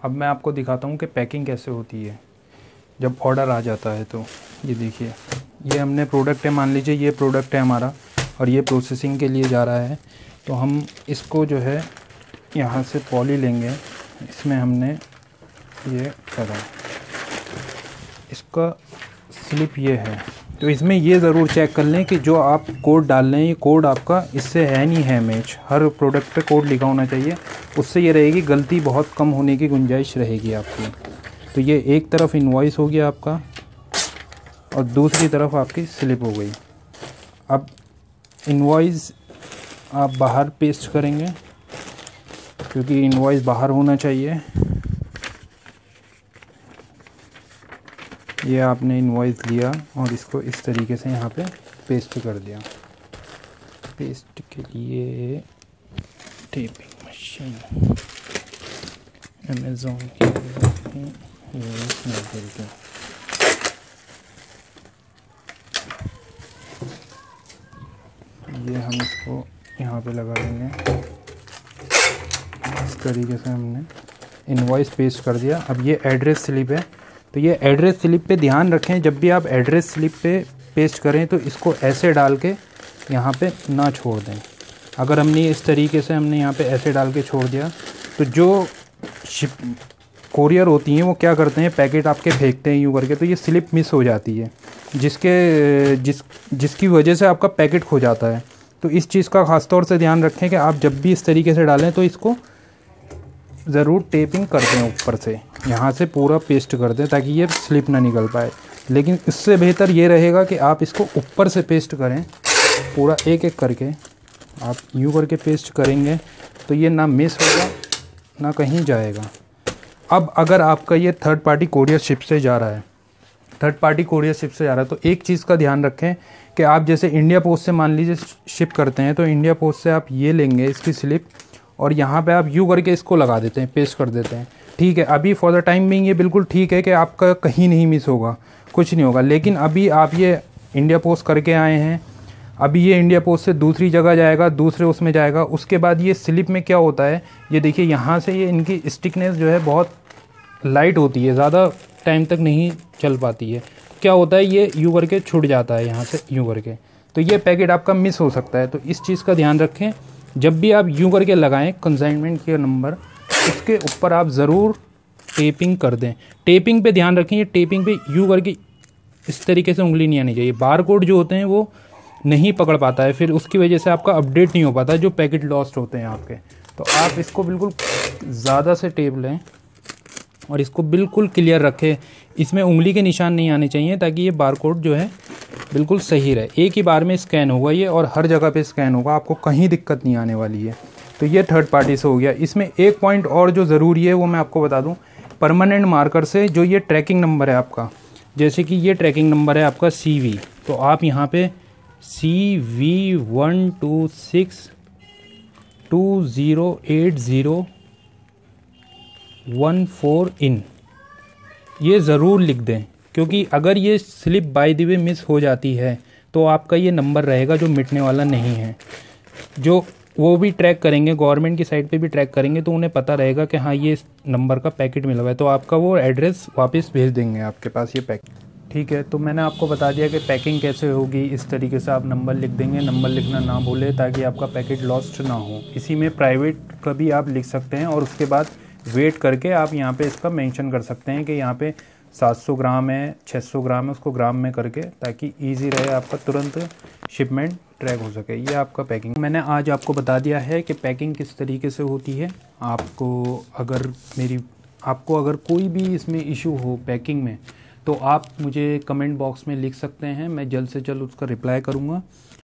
अब मैं आपको दिखाता हूँ कि पैकिंग कैसे होती है जब ऑर्डर आ जाता है। तो ये देखिए, ये हमने प्रोडक्ट है, मान लीजिए ये प्रोडक्ट है हमारा और ये प्रोसेसिंग के लिए जा रहा है। तो हम इसको जो है यहाँ से पॉली लेंगे, इसमें हमने ये करा, इसका स्लिप ये है। तो इसमें ये ज़रूर चेक कर लें कि जो आप कोड डाल रहे हैं ये कोड आपका इससे है नहीं है मैच। हर प्रोडक्ट पे कोड लिखा होना चाहिए, उससे ये रहेगी गलती बहुत कम होने की गुंजाइश रहेगी आपकी। तो ये एक तरफ इनवॉइस हो गया आपका और दूसरी तरफ आपकी स्लिप हो गई। अब इनवॉइस आप बाहर पेस्ट करेंगे क्योंकि इनवॉइस बाहर होना चाहिए। ये आपने इनवॉइस लिया और इसको इस तरीके से यहाँ पे पेस्ट कर दिया। पेस्ट के लिए टेपिंग मशीन अमेज़ॉन की ये हम इसको यहाँ पे लगा देंगे। इस तरीके से हमने इनवॉइस पेस्ट कर दिया। अब ये एड्रेस स्लिप है, तो ये एड्रेस स्लिप पे ध्यान रखें, जब भी आप एड्रेस स्लिप पे पेस्ट करें तो इसको ऐसे डाल के यहाँ पे ना छोड़ दें। अगर हमने इस तरीके से हमने यहाँ पे ऐसे डाल के छोड़ दिया तो जो शिप कोरियर होती हैं वो क्या करते हैं, पैकेट आपके फेंकते हैं यूँ करके, तो ये स्लिप मिस हो जाती है जिसकी वजह से आपका पैकेट खो जाता है। तो इस चीज़ का ख़ास तौर से ध्यान रखें कि आप जब भी इस तरीके से डालें तो इसको ज़रूर टेपिंग कर दें, ऊपर से यहाँ से पूरा पेस्ट कर दें ताकि ये स्लिप ना निकल पाए। लेकिन इससे बेहतर ये रहेगा कि आप इसको ऊपर से पेस्ट करें, पूरा एक एक करके आप यूँ करके पेस्ट करेंगे तो ये ना मिस होगा ना कहीं जाएगा। अब अगर आपका ये थर्ड पार्टी कोरियर शिप से जा रहा है, तो एक चीज़ का ध्यान रखें कि आप जैसे इंडिया पोस्ट से मान लीजिए शिप करते हैं तो इंडिया पोस्ट से आप ये लेंगे इसकी स्लिप और यहाँ पे आप यू करके इसको लगा देते हैं, पेस्ट कर देते हैं। ठीक है, अभी फॉर द टाइम बिंग ये बिल्कुल ठीक है कि आपका कहीं नहीं मिस होगा, कुछ नहीं होगा। लेकिन अभी आप ये इंडिया पोस्ट करके आए हैं, अभी ये इंडिया पोस्ट से दूसरी जगह जाएगा, दूसरे उसमें जाएगा, उसके बाद ये स्लिप में क्या होता है, ये देखिए यहाँ से ये इनकी स्टिकनेस जो है बहुत लाइट होती है, ज़्यादा टाइम तक नहीं चल पाती है। क्या होता है, ये यूँ करके छूट जाता है यहाँ से यूँ करके, तो ये पैकेट आपका मिस हो सकता है। तो इस चीज़ का ध्यान रखें, जब भी आप यूँ करके लगाएं कंसाइनमेंट के नंबर, उसके ऊपर आप ज़रूर टेपिंग कर दें। टेपिंग पे ध्यान रखें, ये टेपिंग पे यूँ करके इस तरीके से उंगली नहीं आनी चाहिए। बार कोड जो होते हैं वो नहीं पकड़ पाता है, फिर उसकी वजह से आपका अपडेट नहीं हो पाता, जो पैकेट लॉस्ट होते हैं आपके। तो आप इसको बिल्कुल ज़्यादा से टेप लें और इसको बिल्कुल क्लियर रखें, इसमें उंगली के निशान नहीं आने चाहिए ताकि ये बार कोड जो है बिल्कुल सही रहे। एक ही बार में स्कैन होगा ये और हर जगह पे स्कैन होगा, आपको कहीं दिक्कत नहीं आने वाली है। तो ये थर्ड पार्टी से हो गया। इसमें एक पॉइंट और जो ज़रूरी है वो मैं आपको बता दूं, परमानेंट मार्कर से जो ये ट्रैकिंग नंबर है आपका, जैसे कि ये ट्रैकिंग नंबर है आपका CV, तो आप यहाँ पे CV12620801 इन ये ज़रूर लिख दें, क्योंकि अगर ये slip by the way miss हो जाती है तो आपका ये नंबर रहेगा जो मिटने वाला नहीं है। जो वो भी ट्रैक करेंगे, गवर्नमेंट की साइट पे भी ट्रैक करेंगे, तो उन्हें पता रहेगा कि हाँ ये नंबर का पैकेट मिला हुआ है, तो आपका वो एड्रेस वापस भेज देंगे आपके पास ये पैकेट। ठीक है, तो मैंने आपको बता दिया कि पैकिंग कैसे होगी। इस तरीके से आप नंबर लिख देंगे, नंबर लिखना ना भूलें ताकि आपका पैकेट लॉस्ट ना हो। इसी में प्राइवेट का भी आप लिख सकते हैं और उसके बाद वेट करके आप यहाँ पे इसका मेंशन कर सकते हैं कि यहाँ पे 700 ग्राम है, 600 ग्राम है, उसको ग्राम में करके, ताकि ईजी रहे आपका, तुरंत शिपमेंट ट्रैक हो सके। ये आपका पैकिंग मैंने आज आपको बता दिया है कि पैकिंग किस तरीके से होती है। आपको अगर कोई भी इसमें इशू हो पैकिंग में तो आप मुझे कमेंट बॉक्स में लिख सकते हैं, मैं जल्द से जल्द उसका रिप्लाई करूँगा।